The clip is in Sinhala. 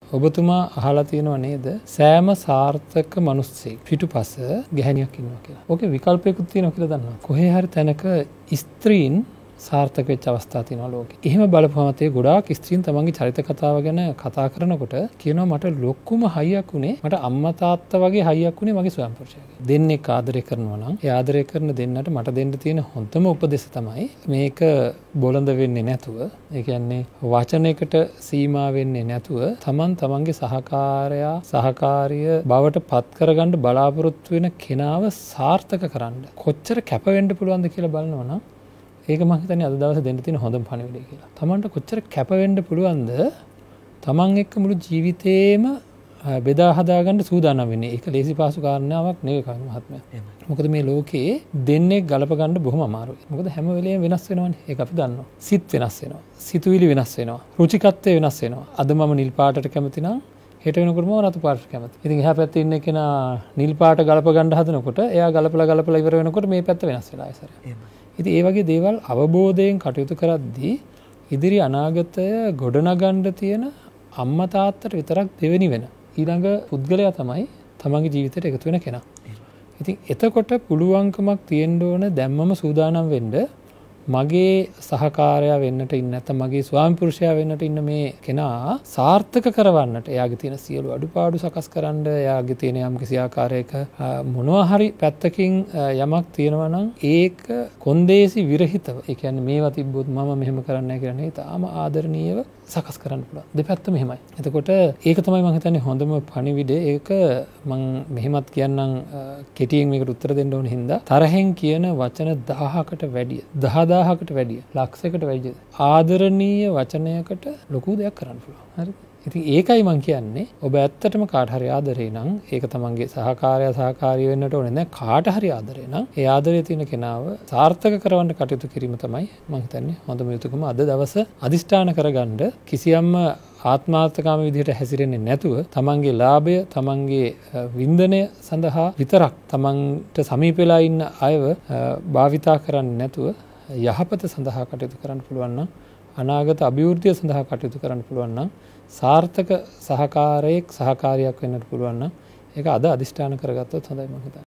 ඔබතුමා අහලා තියෙනව නේද? සෑම සාර්ථක මිනිස්සෙක් පිටුපස ගැහණියක් ඉන්නවා කියලා. ඕකේ විකල්පයකුත් තියෙනවා කියලා දන්නවා. කොහේ හරි තැනක ස්ත්‍රීන් සාර්ථක වෙච්ච අවස්ථා තියෙනවා ලෝකේ. එහෙම බලපුවම තේ ගොඩාක් ස්ත්‍රීන් තමන්ගේ චරිත කතාව ගැන කතා කරනකොට කියනවා මට ලොකුම හයියක් උනේ මට අම්මා තාත්තා වගේ හයියක් උනේ මගේ ස්වයං පුරුෂයාගේ. දෙන්නෙක් ආදරය කරනවා නම් ඒ ආදරය කරන දෙන්නට මට දෙන්න තියෙන හොඳම උපදෙස් තමයි මේක බොළඳ වෙන්නේ නැතුව, ඒ කියන්නේ වචනයකට සීමා වෙන්නේ නැතුව තමන්ගේ සහකාරිය බවට පත් කරගන්න බලාපොරොත්තු වෙන කෙනාව සාර්ථක කරන්න කොච්චර කැප වෙන්න පුළුවන්ද කියලා බලනවා නම් ඒක මම හිතන්නේ අද දවසේ දෙන්න තියෙන හොඳම පණිවිඩය කියලා. තමන්ට කොච්චර කැප වෙන්න පුළුවන්ද තමන් එක්ක මුළු ජීවිතේම බෙදා හදා ගන්න සූදානම් වෙන්නේ. ඒක ලේසි පාසු කාරණාවක් නෙවෙයි කවුරු මහත්මයා. මොකද මේ ලෝකේ දෙන්නේ ගලප ගන්න බොහොම අමාරුයි. මොකද හැම වෙලේම වෙනස් වෙනවනේ. ඒක අපි දන්නවා. සිත් වෙනස් වෙනවා. සිතුවිලි වෙනස් වෙනවා. රුචිකත්වය වෙනස් වෙනවා. අද මම නිල් පාටට කැමති නම් හෙට වෙනකොට මම රතු පාටට කැමති. ඉතින් එහා පැත්තේ ඉන්න කෙනා නිල් පාට ගලප ගන්න හදනකොට එයා ගලපලා ඉවර වෙනකොට මේ පැත්ත වෙනස් වෙලා ආයෙසර. ඉතින් ඒ වගේ දේවල් අවබෝධයෙන් කටයුතු කරද්දී ඉදිරි අනාගතය ගොඩනගන්න තියෙන අම්මා තාත්තට විතරක් දෙවෙනි වෙන ඊළඟ පුද්ගලයා තමයි තමන්ගේ ජීවිතයට එකතු වෙන කෙනා. ඉතින් එතකොට පුළුවන්කමක් තියෙන්න ඕන දැම්මම සූදානම් වෙන්න මගේ සහකාරයා වෙන්නට ඉන්න නැත්නම් මගේ ස්වාමි පුරුෂයා වෙන්නට ඉන්න මේ කෙනා සාර්ථක කරවන්නට එයාගේ තියෙන සියලු අඩුපාඩු සකස් කරන්න එයාගේ තියෙන යම් කිසි ආකාරයක මොනවා හරි පැත්තකින් යමක් තියෙනවා නම් ඒක කොන්දේසි විරහිතව ඒ කියන්නේ මේවා තිබ්බොත් මම මෙහෙම කරන්නේ නැහැ කියලා නේ තාම ආදරණීයව සකස් කරන්න පුළුවන්. දෙපැත්තම එහෙමයි. එතකොට ඒක තමයි මම හිතන්නේ හොඳම පණිවිඩය. ඒක මම මෙහෙමත් කියන්නම් කෙටියෙන් මේකට උත්තර දෙන්න ඕන හින්දා තරහෙන් කියන වචන 1000කට වැඩිය 10000කට වැඩිය ලක්ෂයකට වැඩිය ආදරණීය වචනයකට ලොකු දෙයක් කරන්න පුළුවන්. හරිද? ඉතින් ඒකයි මම කියන්නේ ඔබ ඇත්තටම කාට හරි ආදරේ නම් ඒක තමන්ගේ සහකාරිය වෙන්නට ඕනේ නැහැ. කාට හරි ආදරේ නම් ඒ ආදරේ තියෙන කෙනාව සාර්ථක කරවන්න කටයුතු කිරීම තමයි මම හිතන්නේ හොඳම යුතුකම. අද දවස අදිෂ්ඨාන කරගන්න කිසියම්ම ආත්මාර්ථකාමී විදිහට හැසිරෙන්නේ නැතුව තමන්ගේ ලාභය තමන්ගේ වින්දනය සඳහා විතරක් තමන්ට සමීප වෙලා ඉන්න අයව භාවිතා කරන්නේ නැතුව යහපත සඳහා කටයුතු කරන්න පුළුවන් නම් අනාගත අභිවෘද්ධිය සඳහා කටයුතු කරන්න පුළුවන් නම් සාර්ථක සහකාරියක් වෙන්නට පුළුවන් නම් ඒක අද අදිෂ්ඨාන කරගත්තොත් හොඳයි මම හිතන්නේ.